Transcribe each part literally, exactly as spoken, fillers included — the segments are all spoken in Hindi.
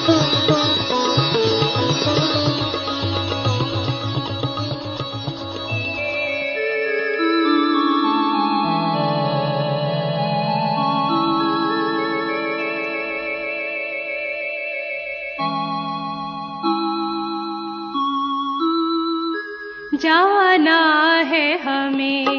जाना है हमें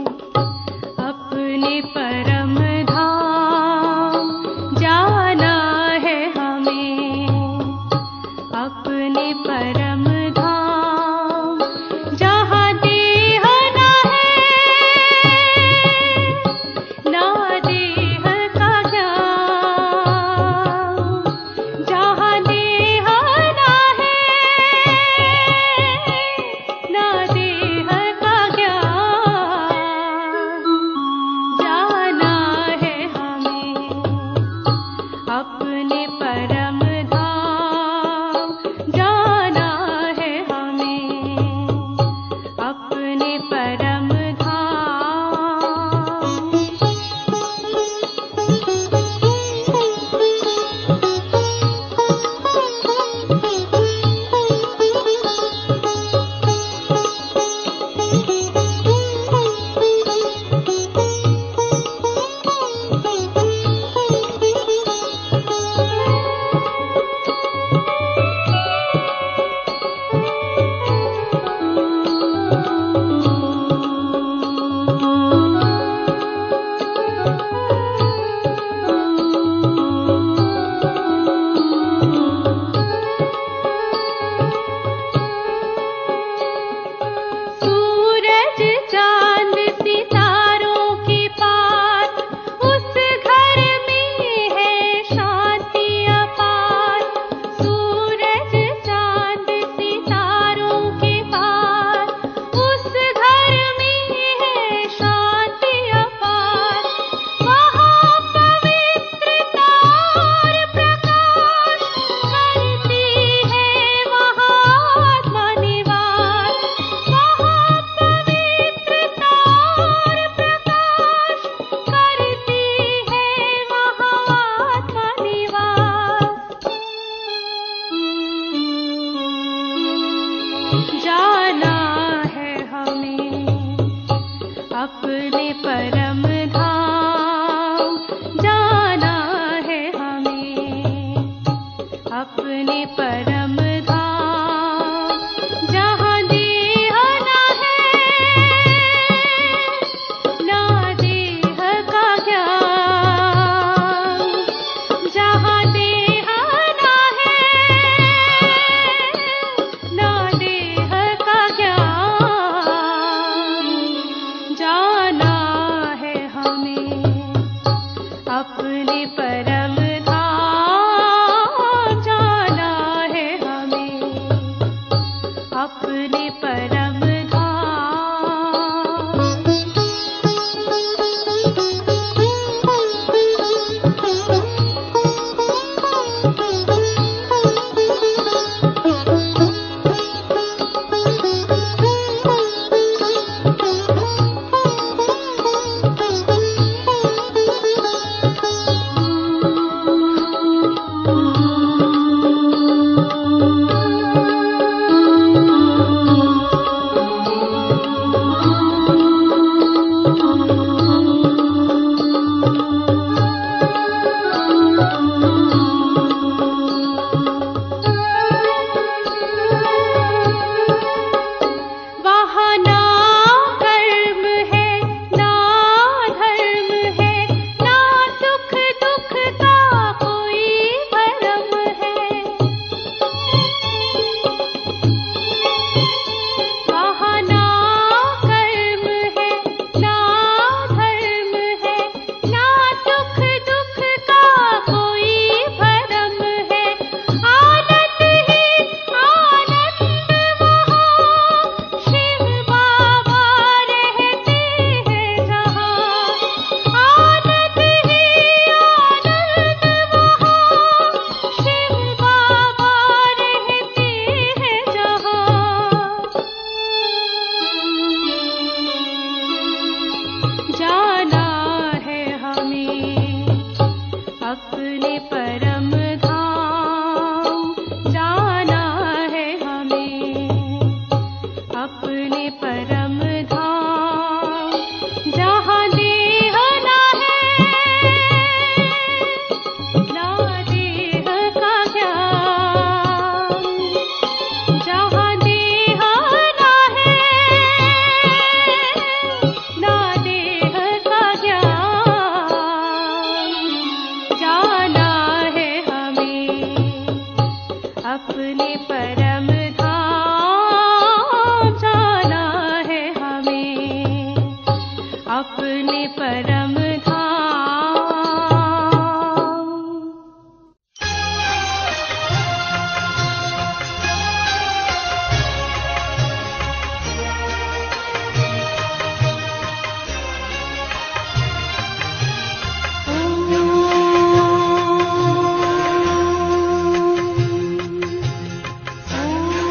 अपने परम धाम, जाना है हमें अपने परम धाम, जहाँ देह ना है ना देह का ज्ञान, जहाँ देह ना है ना देह का ज्ञान, जाना है हमें अपने परम धाम, जाना है हमें अपने परम सूरज चांद सितारों के पार, उस घर में है शांति अपार। सूरज चांद सितारों के पार, उस घर में है शांति अपार। वहाँ पवित्रता और प्रकाश करती है महात्मा निवास। वहाँ पवित्रता और प्रकाश करती है महात्मा निवास। जाना है हमें अपने परम धाम, जाना है हमें अपने परम धाम, जहाँ देह ना है ना देह का ज्ञान, जहाँ देह ना है ना देह का ज्ञान, जाना है हमें अपने परम धाम, जाना है हमें अपने परम धाम जाना है हमें, अपने परम धाम।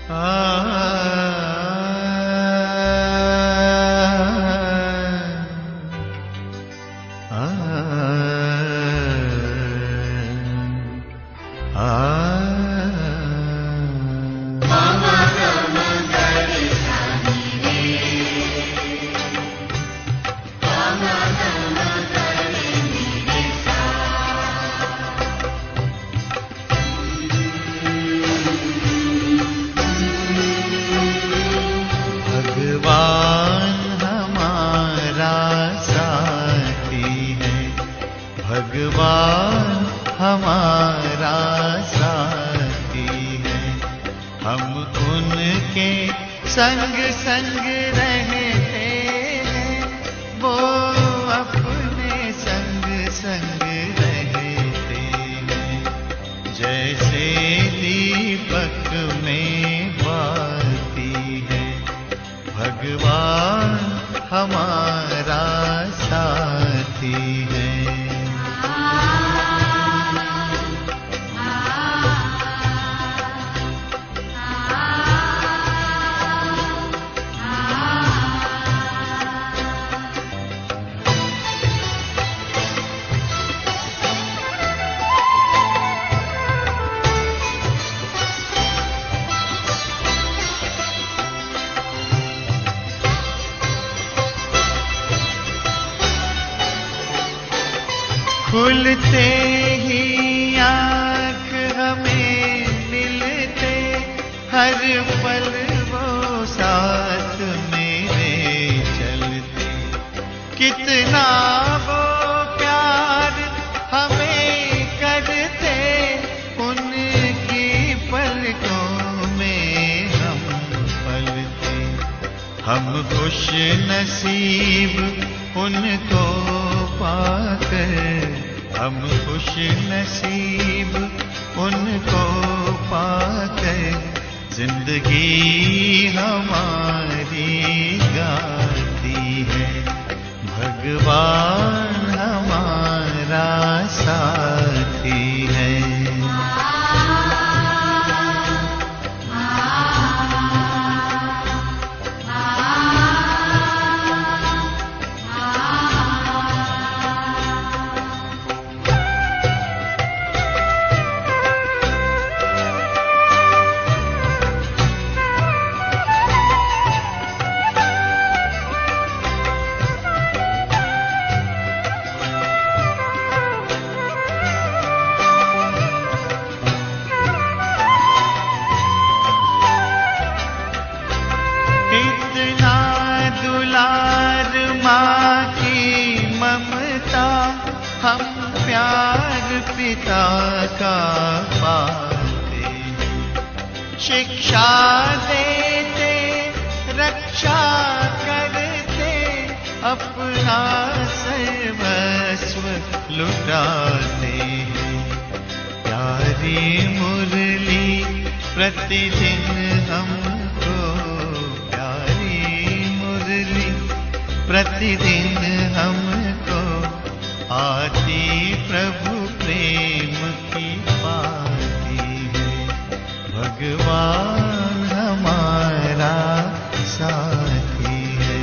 भगवान हमारा साथी है, हम उनके संग संग रहते हैं, वो अपने संग संग रहते हैं। जैसे दीपक में बाती है, भगवान हमारा साथी है। खुलते ही आँख हमें मिलते, हर पल वो साथ मेरे चलते। कितना वो प्यार हमें करते, उनकी पलकों में हम पलते। हम खुश नसीब उनको पाकर, हम खुश नसीब उनको पाकर, जिंदगी हमारी गाती है। भगवान हमारा साथी है। हम प्यार पिता का पाते, शिक्षा देते, रक्षा करते, अपना सर्वस्व लुटाते। प्यारी मुरली प्रतिदिन हमको, प्यारी मुरली प्रतिदिन हमको आती प्रभु प्रेम की पाती है। भगवान हमारा साथी है।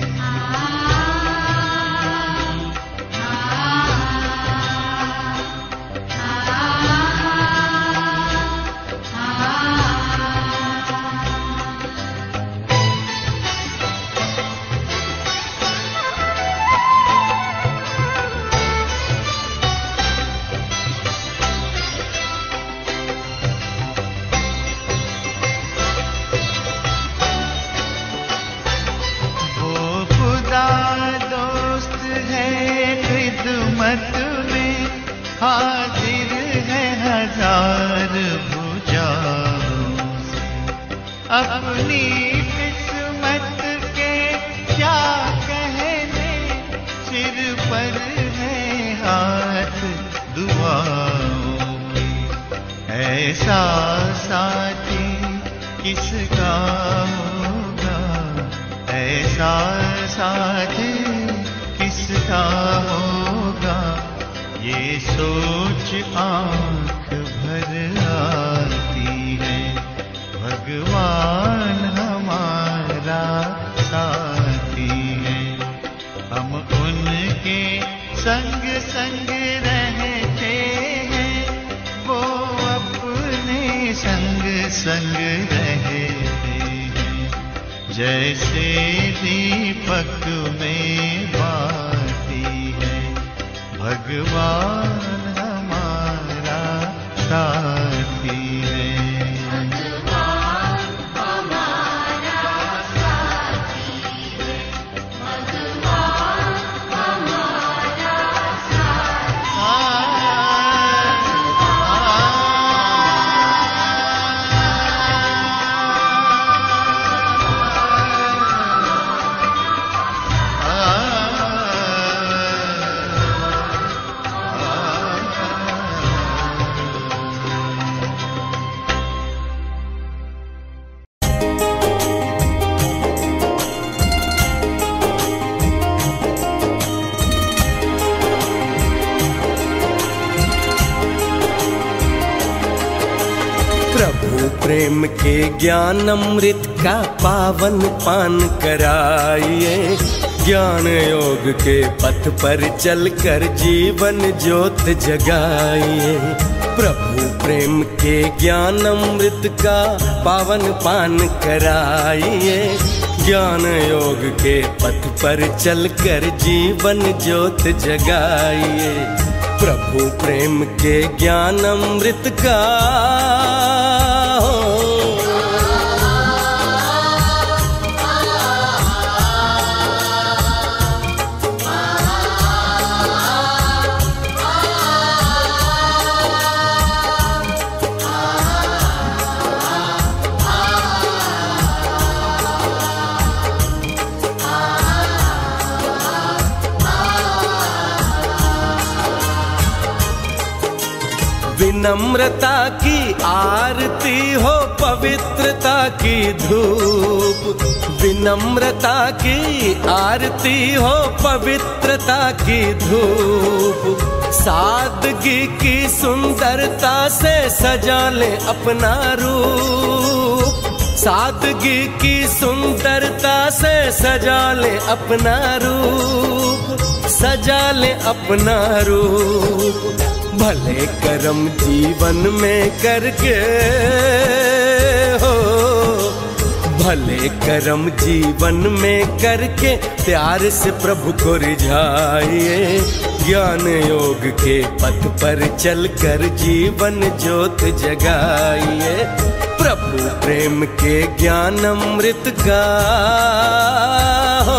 हाजिर है हजार भुजाओं से, अपनी किस्मत के क्या कहने, सिर पर है हाथ दुआओं के। ऐसा साथी किसका होगा, ऐसा साथी किसका होगा, ये सोच आँख भर आती है। भगवान संग संग रहते हैं, जैसे दीपक में बाती है भगवान हमारा साथी है। प्रेम के ज्ञान अमृत का पावन पान कराइए, ज्ञान योग के पथ पर चलकर जीवन ज्योत जगाइए। प्रभु प्रेम के ज्ञान अमृत का पावन पान कराइए, ज्ञान योग के पथ पर चलकर जीवन ज्योत जगाइए। प्रभु प्रेम के ज्ञान अमृत का विनम्रता की आरती हो पवित्रता की धूप, विनम्रता की आरती हो पवित्रता की धूप। सादगी की सुंदरता से सजा ले अपना रूप, सादगी की सुंदरता से सजा ले अपना रूप, सजा ले अपना रूप। भले कर्म जीवन में करके हो, भले कर्म जीवन में करके प्यार से प्रभु को रिझाइए। ज्ञान योग के पथ पर चलकर जीवन ज्योत जगाइए। प्रभु प्रेम के ज्ञान अमृत का हो।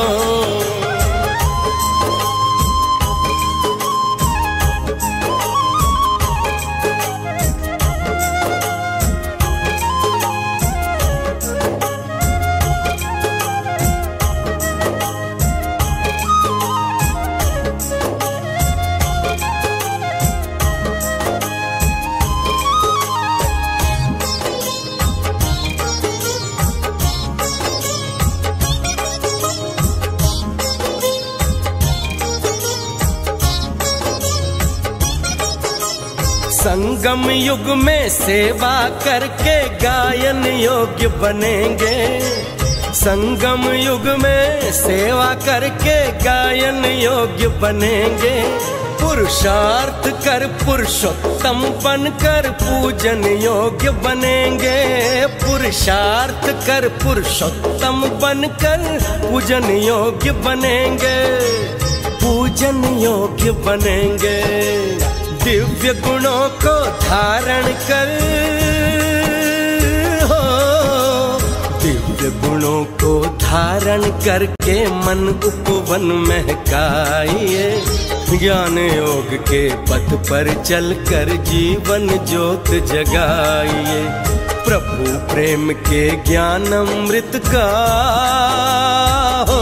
संगम युग में सेवा करके गायन योग्य बनेंगे, संगम युग में सेवा करके गायन योग्य बनेंगे। पुरुषार्थ कर पुरुषोत्तम बनकर पूजन योग्य बनेंगे, पुरुषार्थ कर पुरुषोत्तम बनकर पूजन योग्य बनेंगे, पूजन योग्य बनेंगे। दिव्य गुणों को धारण कर हो, दिव्य गुणों को धारण करके मन उपवन महकाइए। ज्ञान योग के पथ पर चलकर जीवन ज्योत जगाइए। प्रभु प्रेम के ज्ञान अमृत का हो।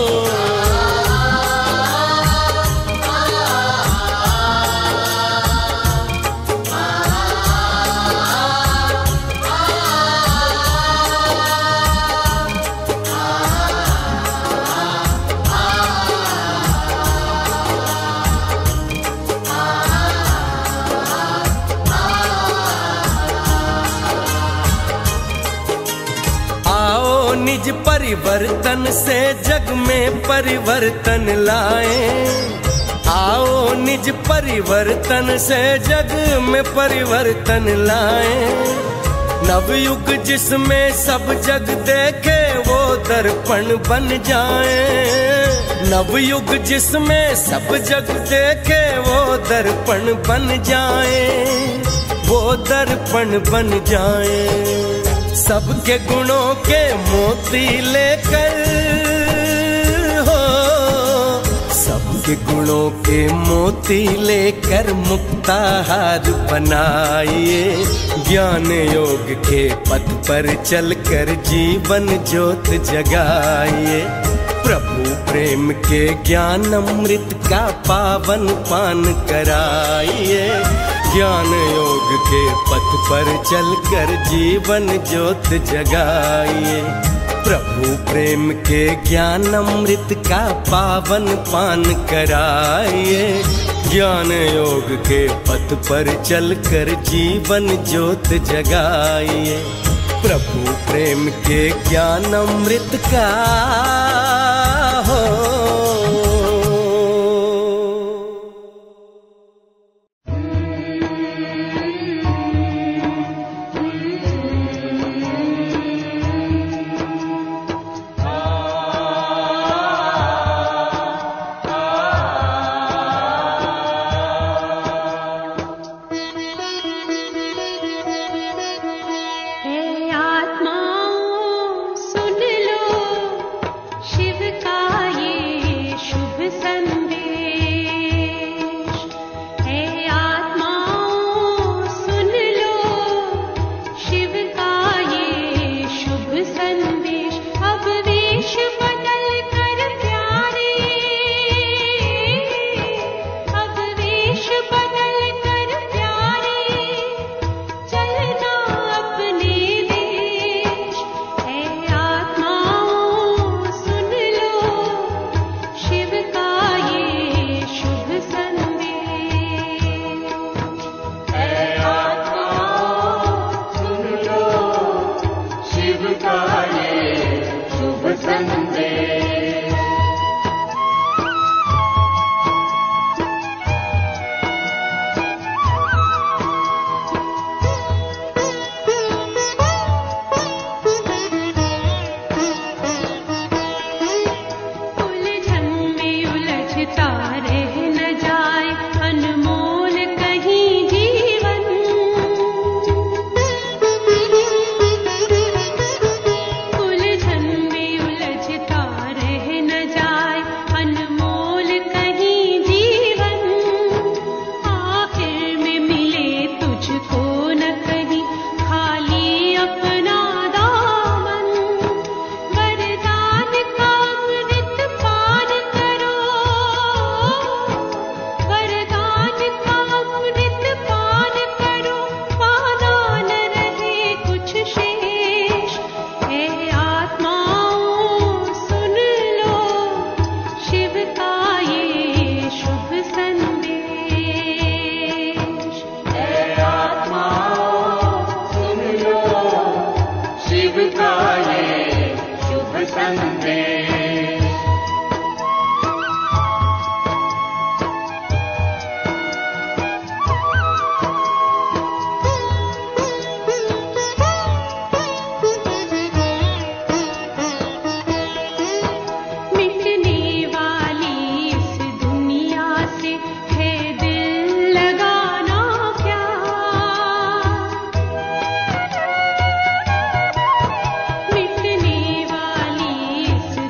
निज परिवर्तन से जग में परिवर्तन लाएं, आओ निज परिवर्तन से जग में परिवर्तन लाएं। नवयुग जिसमें सब जग देखे वो दर्पण बन जाए। नवयुग जिसमें सब जग देखे वो दर्पण बन जाए, वो दर्पण बन जाए। सबके गुणों के मोती लेकर हो, सबके गुणों के मोती लेकर मुक्ताहार बनाइए। ज्ञान योग के पथ पर चलकर जीवन ज्योत जगाइए। प्रभु प्रेम के ज्ञान अमृत का पावन पान कराइए। ज्ञान योग के पथ पर चलकर जीवन ज्योत जगाइए। प्रभु प्रेम के ज्ञान अमृत का पावन पान कराइए। ज्ञान योग के पथ पर चलकर जीवन ज्योत जगाइए। प्रभु प्रेम के ज्ञान अमृत का हो। मिटने वाली इस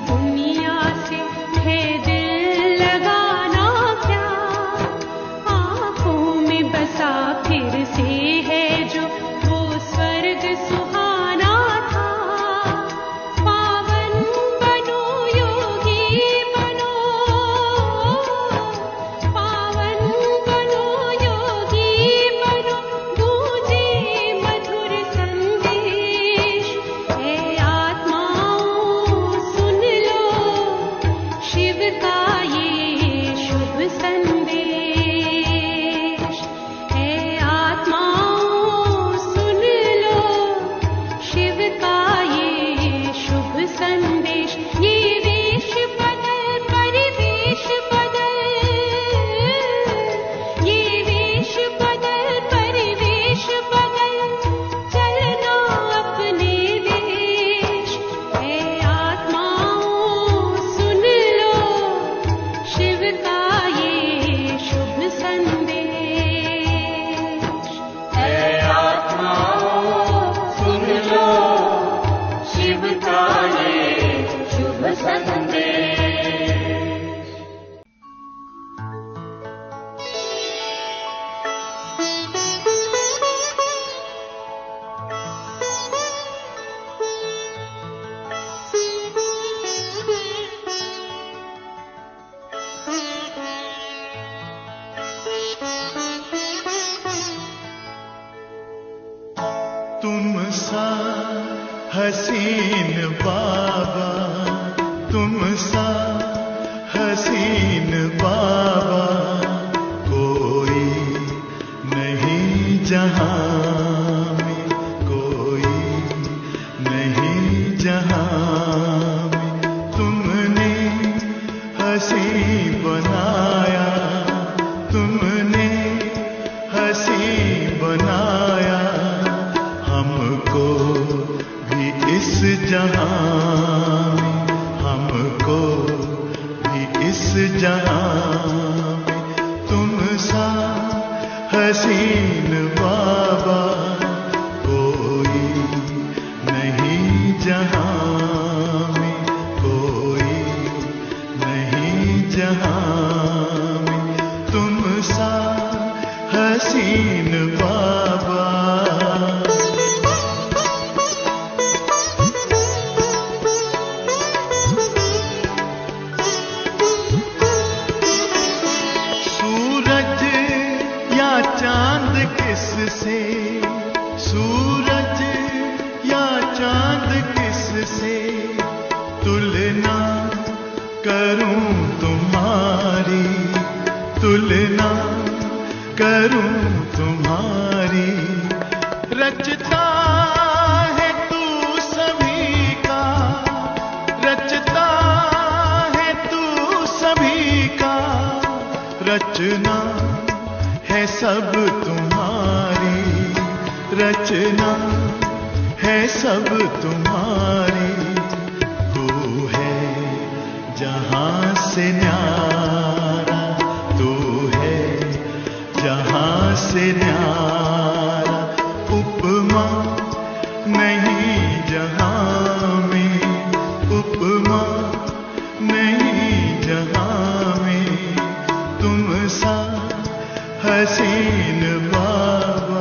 तुम सा हसीन बाबा, तुम सा हसीन बाबा कोई नहीं जहां में, कोई नहीं जहां में। तुमने हसी बनाया, तुमने हसी बनाया हमको भी इस जहां में, हमको भी इस जहां में। तुम सा हसीन बाबा कोई नहीं जहां में, कोई नहीं जहां में। तुम सा हसीन बाबा। सूरज या चांद किससे, सूरज या चांद किससे तुलना करूं तुम्हारी, तुलना करूं तुम्हारी। रचता है तू सभी का, रचता है तू सभी का। रचना है सब तुम्हारी, रचना है सब तुम्हारी। तू है जहां से न्यारा, तू है जहां से न्यारा। उपमा नहीं जहां में, उपमा नहीं जहां में। तुम सा हसीन बाबा।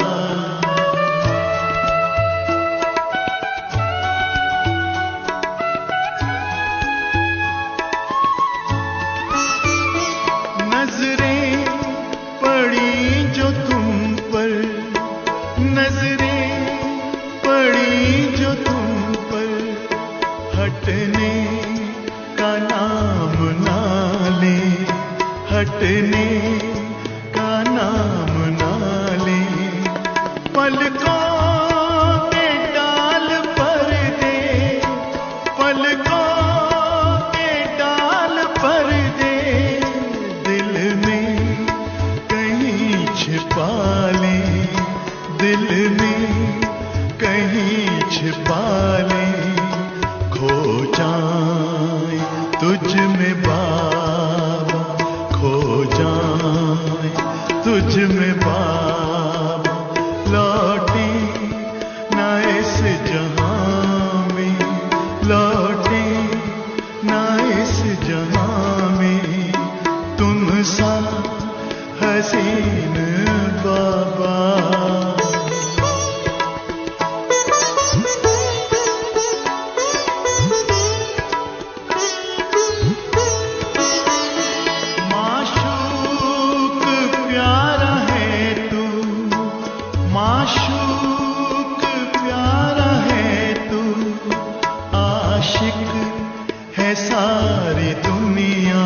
नजरें पड़ी जो तुम पर, नजरें पड़ी जो तुम पर। हटने का नाम ना ले, हटने का नाम ना ले। पलकों के डाल पर दे, पलकों के डाल पर दे। दिल में कहीं छिपा ले, दिल में कहीं छिपा ले। खो जाए तुझ में बाबा, खो जाए तुझ में बाबा। लौटे ना इस जहां में, लौटे ना इस जहां में। तुम सा हसीन बाबा। माशूक प्यारा है तू, माशूक प्यारा है तू। आशिक है सारी दुनिया,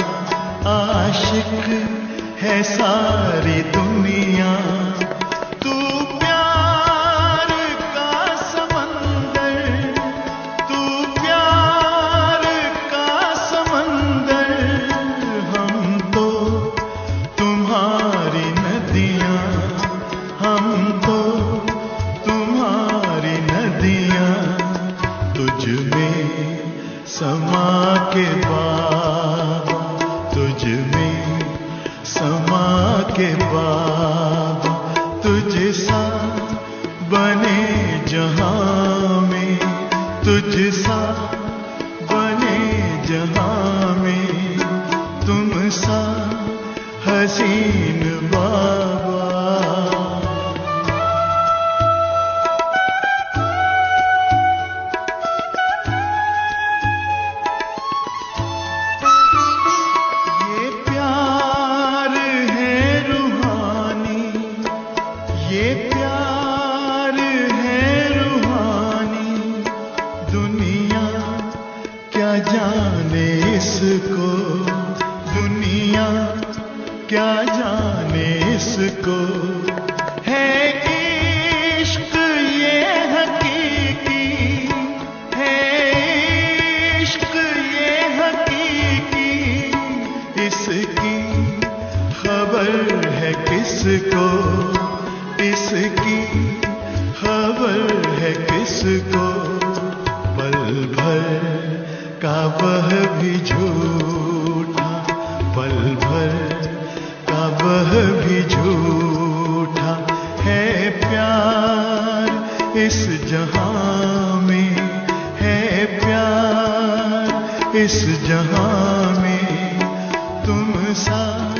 आशिक है सारी दुनिया। तू प्यार का समंदर, तू प्यार का समंदर। हम तो तुम्हारी नदियां, हम तो तुम्हारी नदियां। तुझ में समा के बाबा, तुझ में समा के बाबा। तुझ सा बने जहां में, तुझ सा बने जहां में। तुम सा हसीन बाबा। ये प्यार है रूहानी, ये प्यार जिसको पल भर का वह भी झूठा, पल भर का वह भी झूठा है प्यार इस जहां में, है प्यार इस जहां में। तुम सा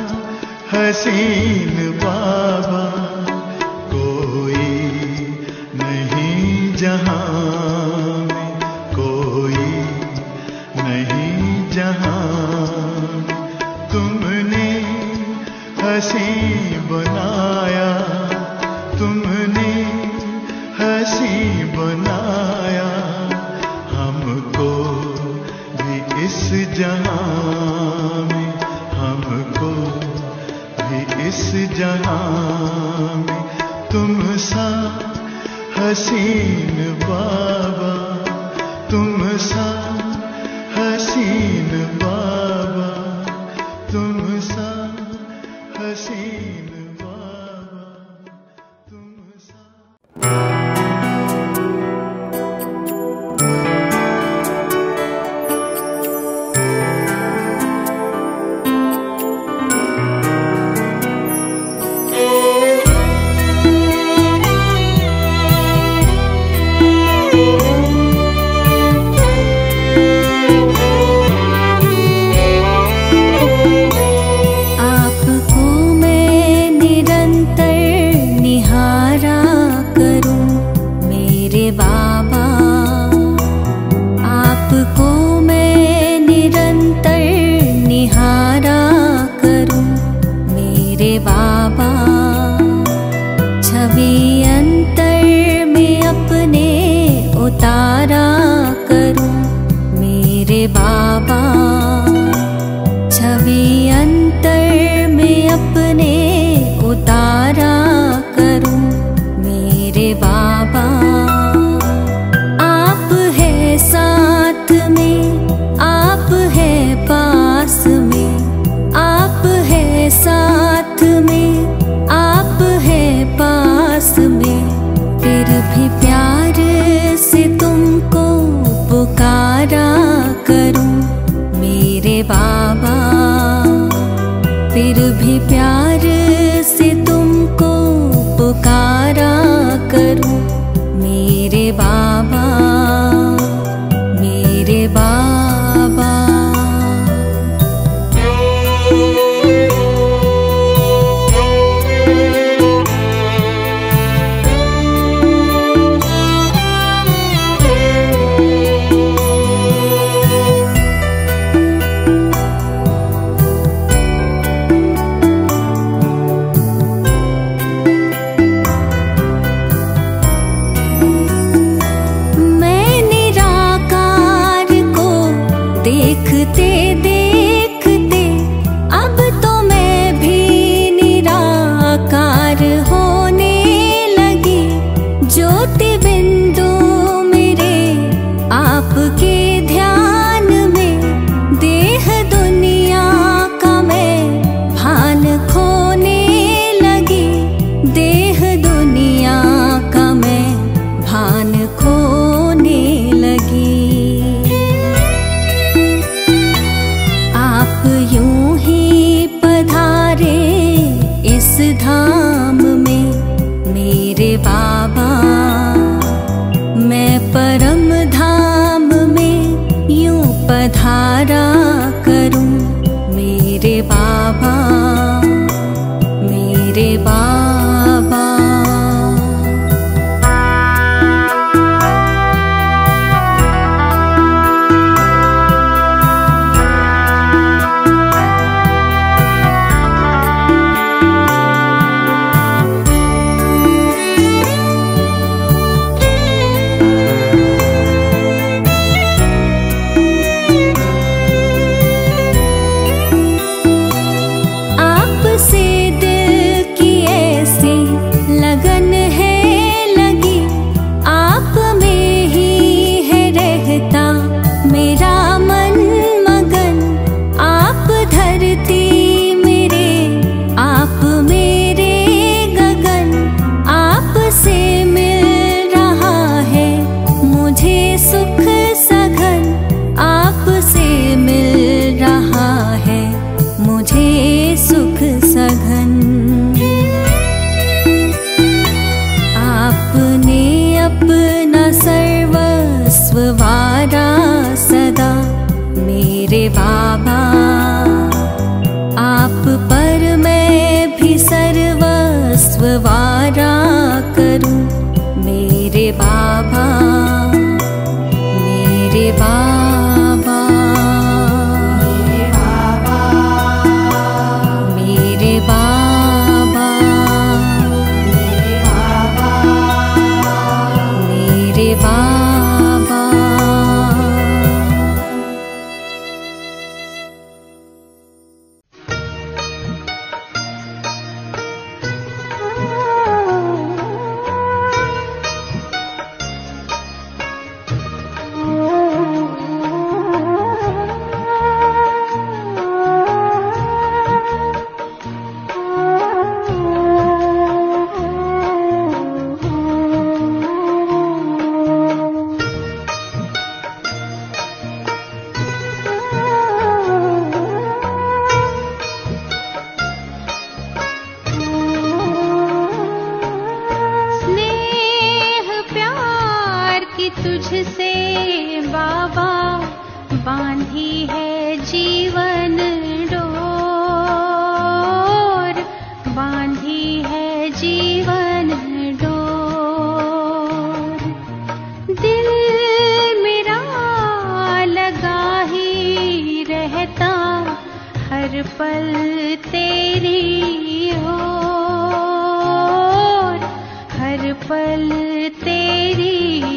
हसीन बाबा कोई नहीं जहां में, कोई नहीं जहां में। तुमने हंसी बनाया, तुमने हंसी बनाया हमको भी इस जहां में, हमको भी इस जहां में। तुम सा हसीन बाबा, तुम सा हसीन बाबा, तुम सा हसीन बाबा, तुम सा। अपना सर्वस्व वारा सदा मेरे बाबा, आप पर मैं भी सर्वस्व वारा करूं मेरे बाबा, मेरे बाबा, मेरे बाबा, मेरे बाबा, मेरे बाबा। तुझसे बाबा बांधी है जीवन डोर, बांधी है जीवन डोर। दिल मेरा लगा ही रहता हर पल तेरी ओर, हर पल तेरी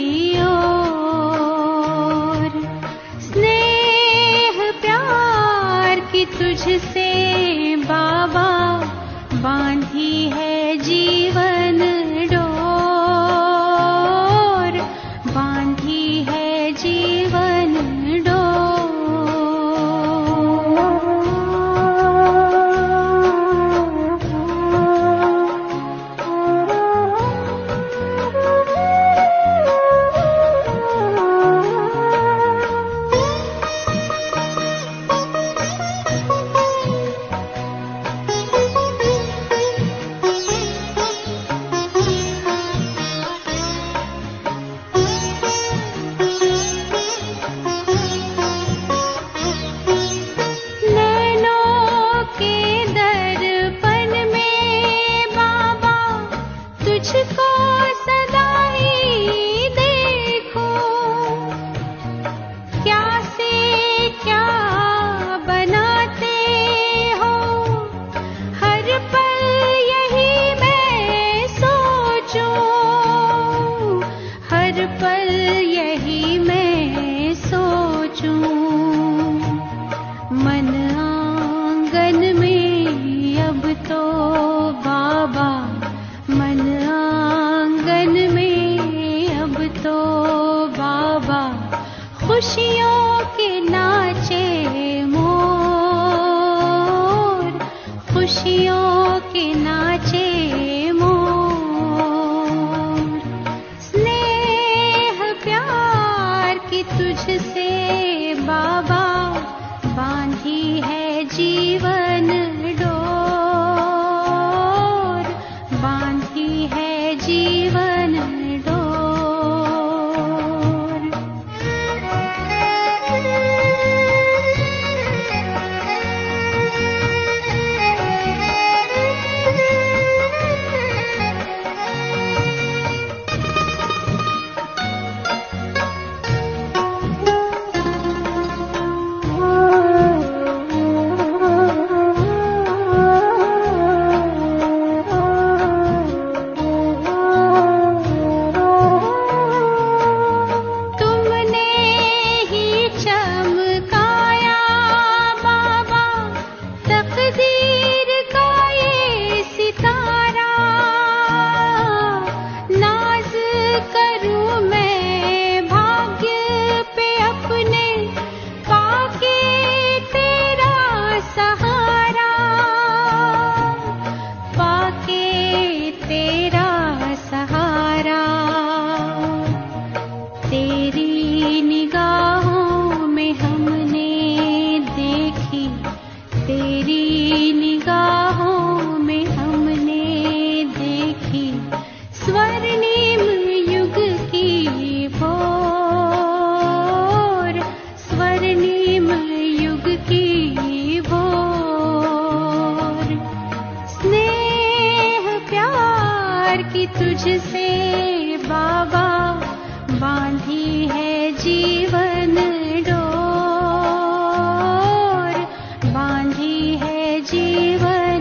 तुझसे बाबा बांधी है जीवन डोर, बांधी है जीवन खुशियों के नाचे मोर, खुशियों के नाचे मोर। स्नेह प्यार की तुझसे बाबा बांधी है जीवन डोर, बांधी है जीवन डोर। बांधी है जीवन डोर, बांधी है जीवन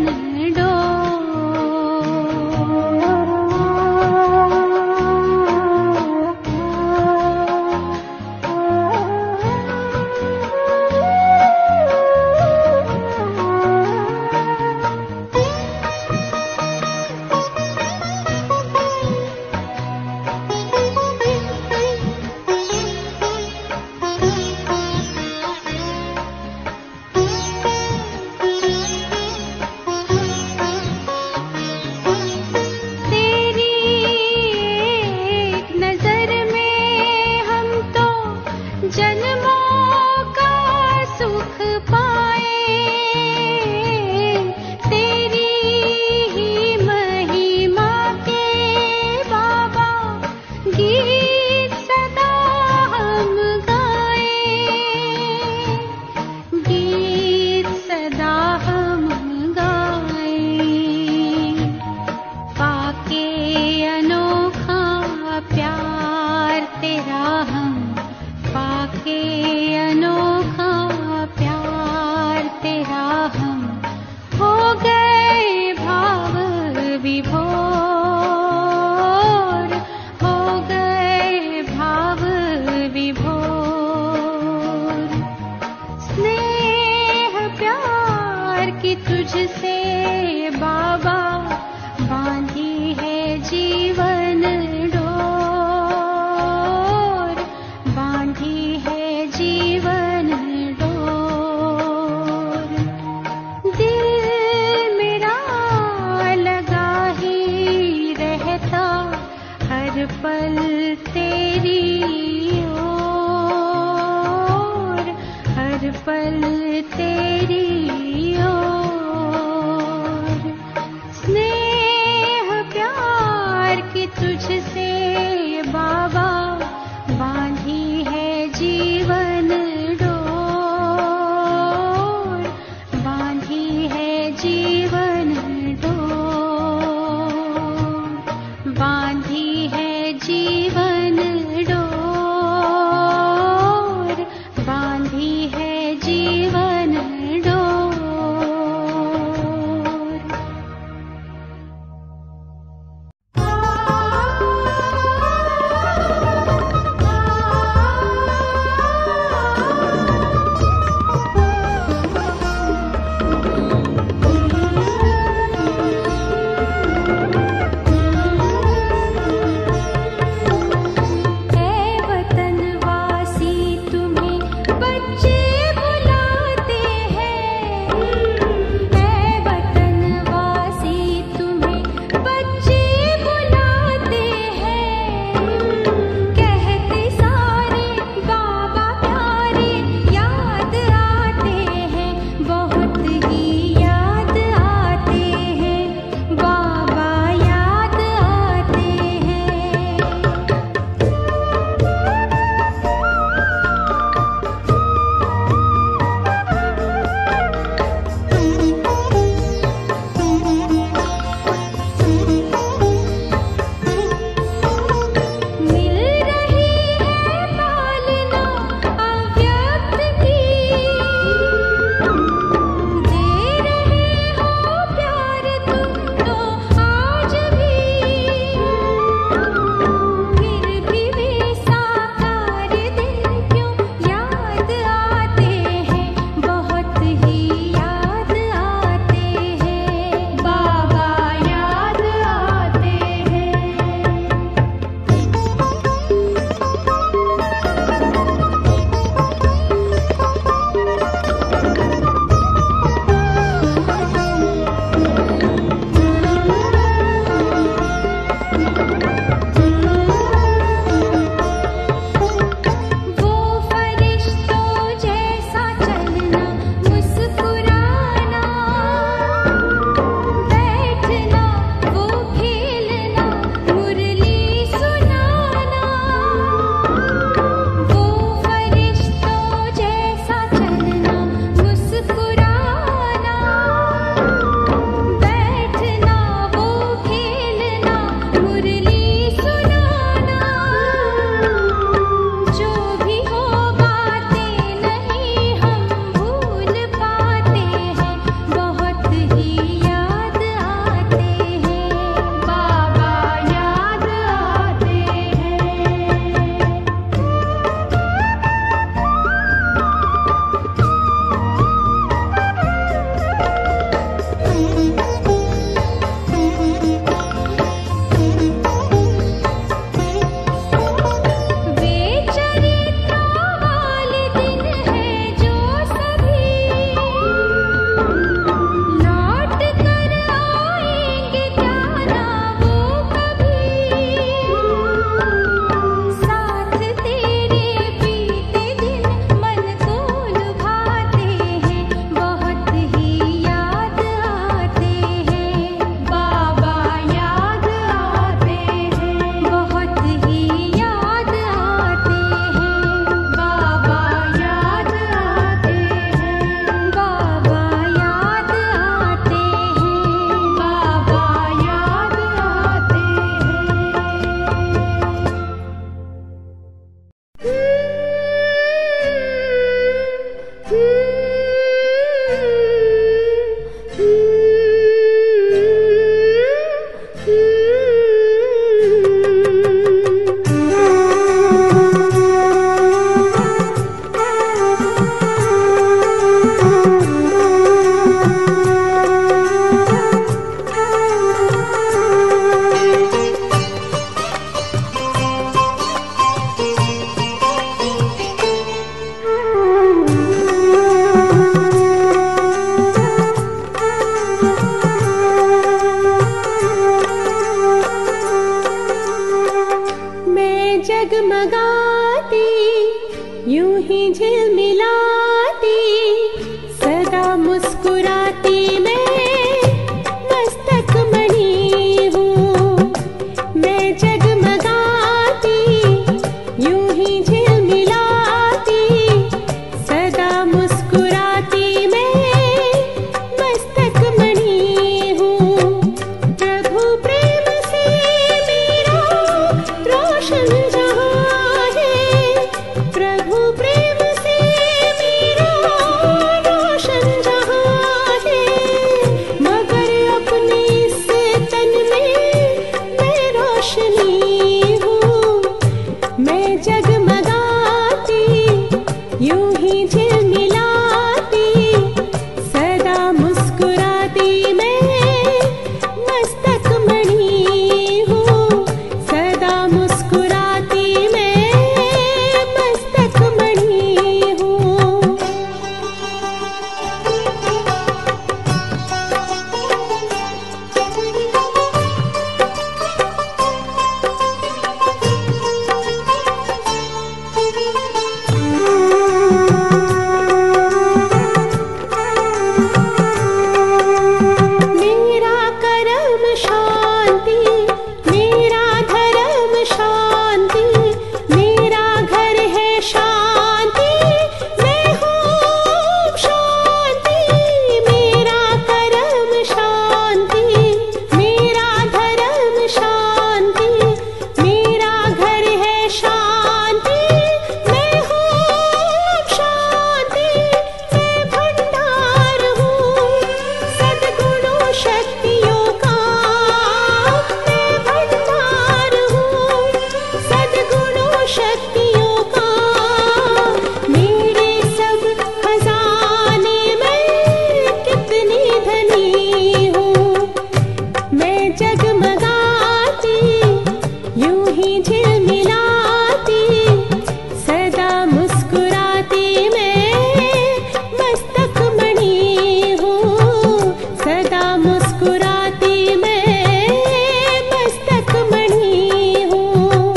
जगमगाती यूं ही झिलमिलाती सदा मुस्कुराती मैं मस्तक मणि हूँ। मैं जगमगाती यूं ही झिलमिलाती सदा मुस्कुराती मैं मस्तक मणि हूँ। प्रभु प्रेम से मेरा रोशन जहाँ है, प्रभु प्रेम से मेरा रोशन जहाँ है। मगर अपने इस तन में मैं रोशनी हूँ। मैं जगमगाती यूं ही झिलमिलाती सदा मुस्कुराती मैं मस्तक मणि हूँ। सदा मुस्कुराती मैं मस्तक मणि हूँ। मेरा कर्म शांति, मेरा धर्म शांति, मेरा घर है शांति, मैं हूँ शांति। मेरा कर्म शांति, मेरा धर्म शांति, मेरा घर है शांति, मैं हूँ शांति। मैं भंडार हूँ सद्गुणों शक्तियों का, मैं भंडार हूँ सद्गुणों शक्तियों का। मेरे सब खजाने में कितनी धनी हूँ। मैं जगमगाती यूं ही झिलमिलाती सदा मुस्कुराती मैं मस्तक मणि हूँ। सदा मुस्कुराती मैं मस्तक मणि हूँ।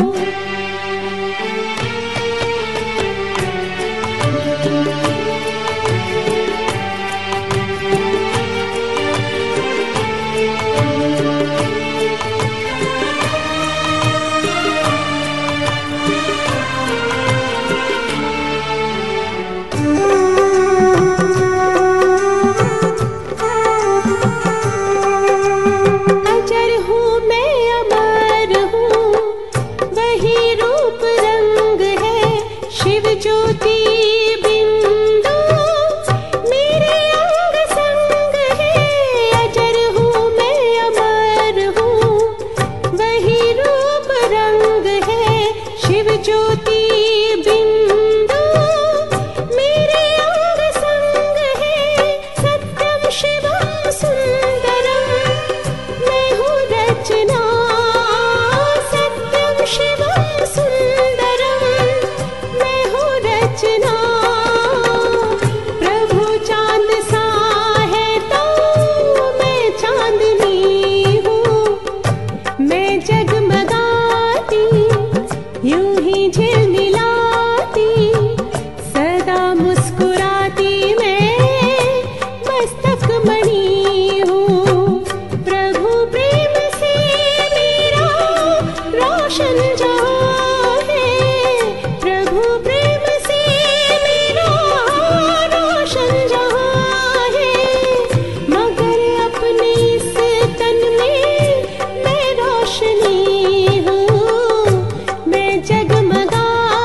अजर हूँ मैं अमर हूँ, वही रूप रंग है शिव ज्योति बिंदु मेरे अंग संग है। अजर हूँ मैं अमर हूँ, वही रूप रंग है शिव ज्योति बिंदु मेरे अंग संग है। सत्यम शिवम सुंदरम मैं हूँ रचना, सत्यम शिवम सुंदरम मैं हूँ रचना। प्रभु चांद सा है तो मैं चांदनी हूँ। मैं जगमगाती यूं ही झिलमिलाती सदा मुस्कुराती मैं मस्तक मणि हूँ। प्रभु प्रेम से मेरा रोशन जहाँ है, प्रभु प्रेम से मेरा रोशन जहाँ है। मगर अपने इस तन में मैं रोशनी हूँ। मैं जगमगा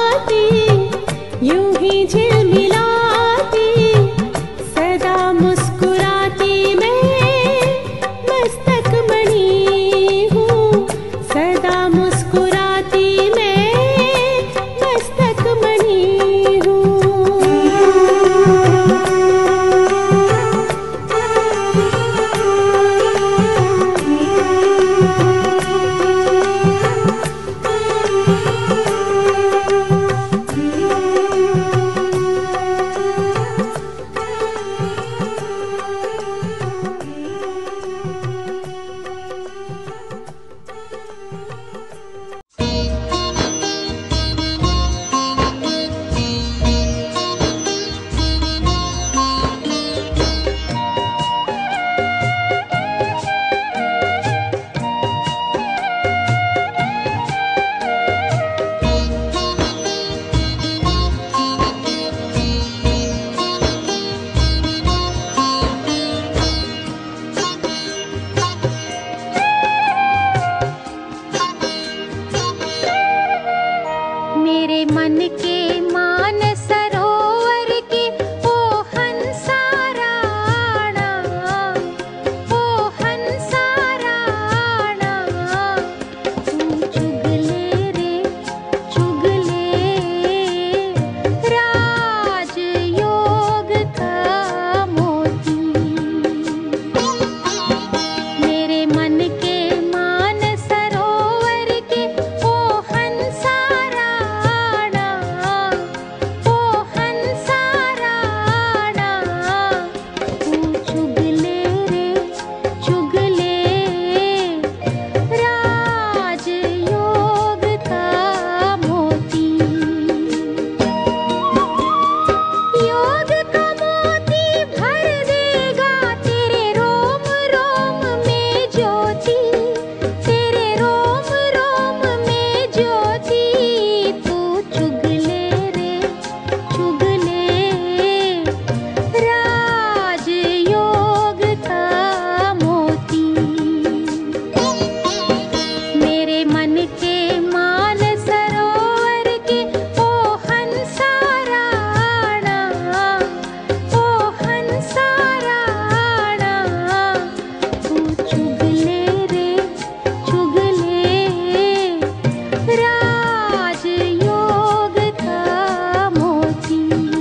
मेरे मन के मान सरोवर के ओ हंसा राणा, ओ हंसा राणा, तू चुग ले रे चुग ले राजयोग का मोती। मेरे मन के मान सरोवर के ओ हंसा राणा, ओ हंसा राणा, तू चुग ले रे चुग ले राजयोग का मोती। योग का मोती भर देगा तेरे रोम रोम में ज्योति, तेरे रोम रोम में ज्योति। तू चुग ले रे चुग ले राजयोग का मोती। मेरे मन के मान सरोवर के ओ हंसा राणा, ओ हंसा राणा, तू चुग ले रे चुग ले राजयोग का मोती।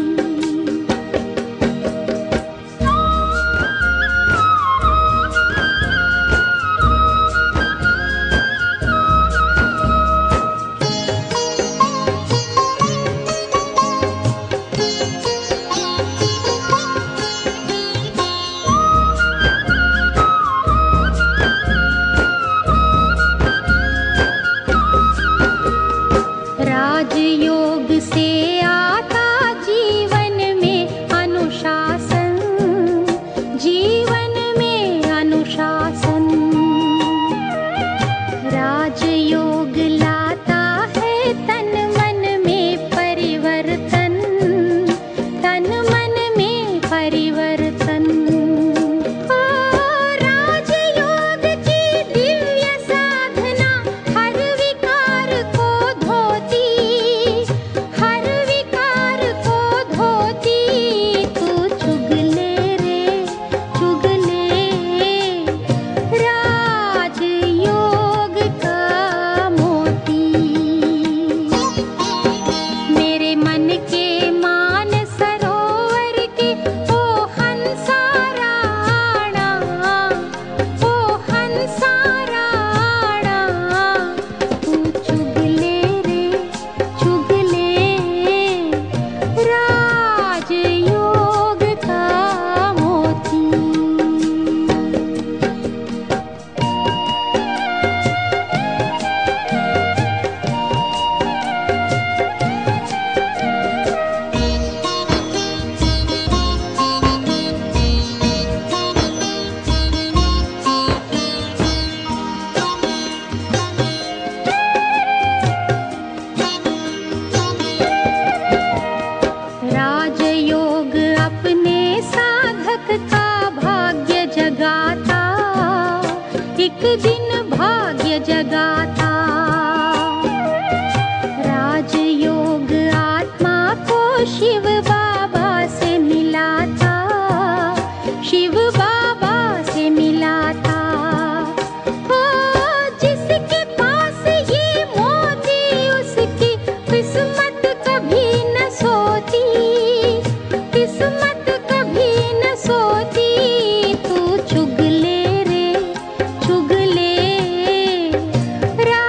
राजयोग से आता जीवन में अनुशासन, जीवन में अनुशासन। राजयोग लाता है तन मन में परिवर्तन, तन मन में परिवर्तन। ओ राजयोग की दिव्य साधना हर विकार को धोती, हर विकार को धोती। तू चुग ले रे चुग ले राजयोग का मोती। मेरे मन के मान सरोवर के ओ हंसा राणा, ओ हंसा राणा, तू चुग ले रे चुग ले राजयोग का मोती। राजयोग अपने साधक का भाग्य जगाता, एक दिन भाग्य जगाता। राजयोग आत्मा को शिव बाबा से मिलाता, शिव बाबा से मिलाता। ओ जिसके पास ये मोती उसकी किस्मत कभी न सोती, किस्मत कभी न सोती। तू चुग ले रे चुग ले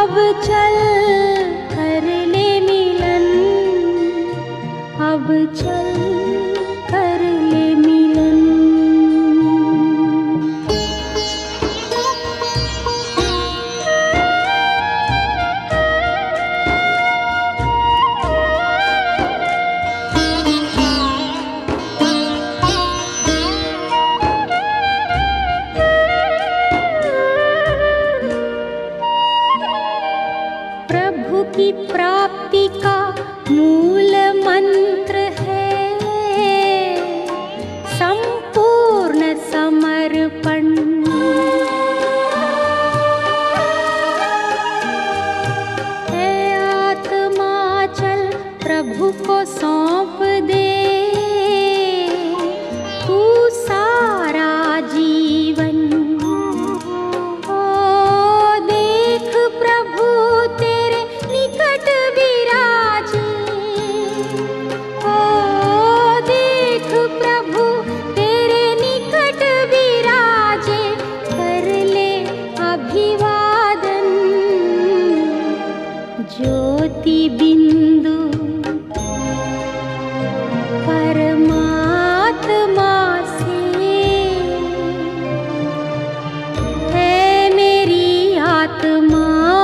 अब चल कर ले मिलन, अब चल कर ले मिलन। प्रभु की प्राप्ति का मूल मंत्र है संपूर्ण समर्पण। है आत्मा चल प्रभु को सौंप दे, तू सारा जीवन। ओ देख प्रभु तेरे निकट विराजे, ओ देख प्रभु तेरे निकट विराजे। कर ले अभिवादन ज्योति बिंदु परमात्मा से। है मेरी आत्मा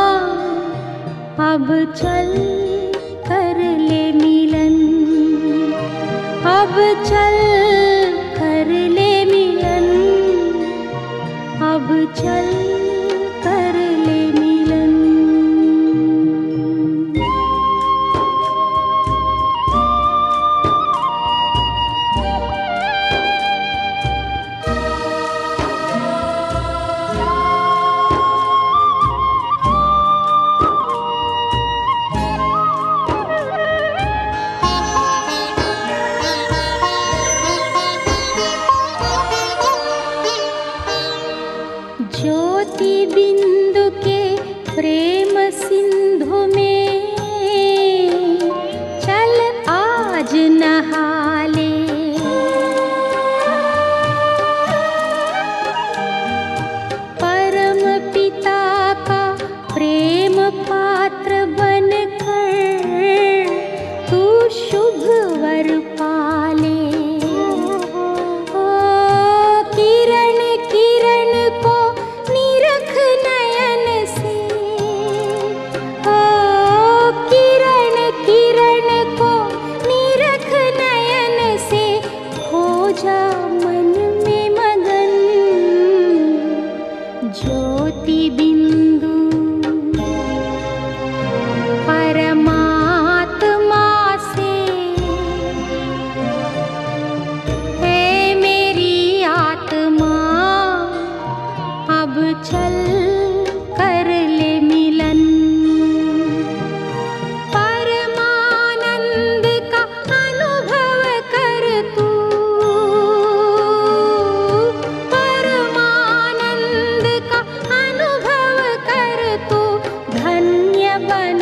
अब चल कर ले मिलन, अब चल कर ले मिलन, अब चल कर ले मिलन। ज्योति बिंदु के प्रेम सिंधु में चल आज नहा ले। परम पिता का प्रेम पात्र बनकर तू शुभ वर पाले। ओ किरण किरण को निरख नयन से, ओ किरण किरण को निरख नयन से। हो जा मन में मगन ज्योति बिंदु परमात्मा से। है मेरी आत्मा अब चल कर ले मिलन। परमानंद का अनुभव कर तू, परमानंद का अनुभव कर तू। धन्य बन